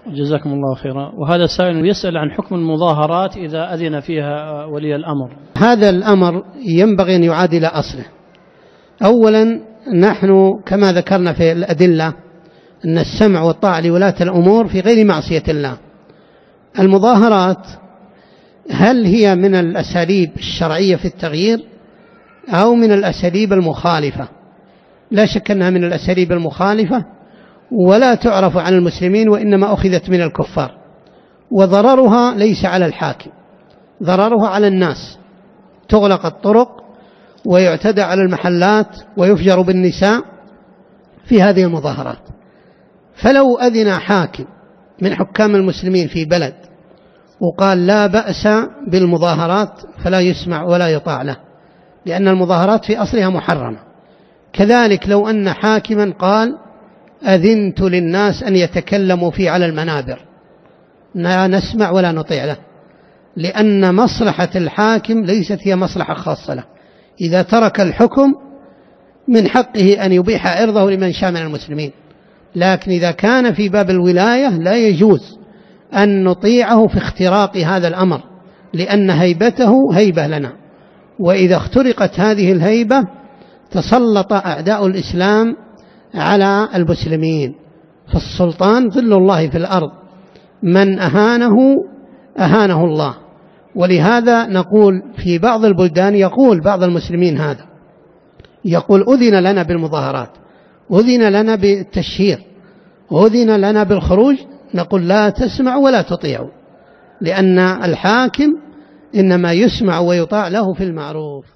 جزاكم الله خيرا. وهذا سائل يسأل عن حكم المظاهرات إذا أذن فيها ولي الأمر. هذا الأمر ينبغي أن يعاد إلى أصله. أولا نحن كما ذكرنا في الأدلة أن السمع والطاعة لولاة الأمور في غير معصية الله. المظاهرات هل هي من الأساليب الشرعية في التغيير أو من الأساليب المخالفة؟ لا شك أنها من الأساليب المخالفة ولا تعرف عن المسلمين، وإنما أخذت من الكفار، وضررها ليس على الحاكم، ضررها على الناس. تغلق الطرق ويعتدى على المحلات ويفجر بالنساء في هذه المظاهرات. فلو أذن حاكم من حكام المسلمين في بلد وقال لا بأس بالمظاهرات فلا يسمع ولا يطاع له، لأن المظاهرات في أصلها محرمة. كذلك لو أن حاكما قال أذنت للناس أن يتكلموا في على المنابر، لا نسمع ولا نطيع له، لأن مصلحة الحاكم ليست هي مصلحة خاصة له. إذا ترك الحكم من حقه أن يبيح عرضه لمن شاء من المسلمين، لكن إذا كان في باب الولاية لا يجوز أن نطيعه في اختراق هذا الأمر، لأن هيبته هيبة لنا، وإذا اخترقت هذه الهيبة تسلط أعداء الإسلام على المسلمين. فالسلطان ظل الله في الأرض، من أهانه أهانه الله. ولهذا نقول في بعض البلدان يقول بعض المسلمين هذا، يقول أذن لنا بالمظاهرات، أذن لنا بالتشهير، أذن لنا بالخروج، نقول لا تسمعوا ولا تطيعوا، لأن الحاكم إنما يسمع ويطاع له في المعروف.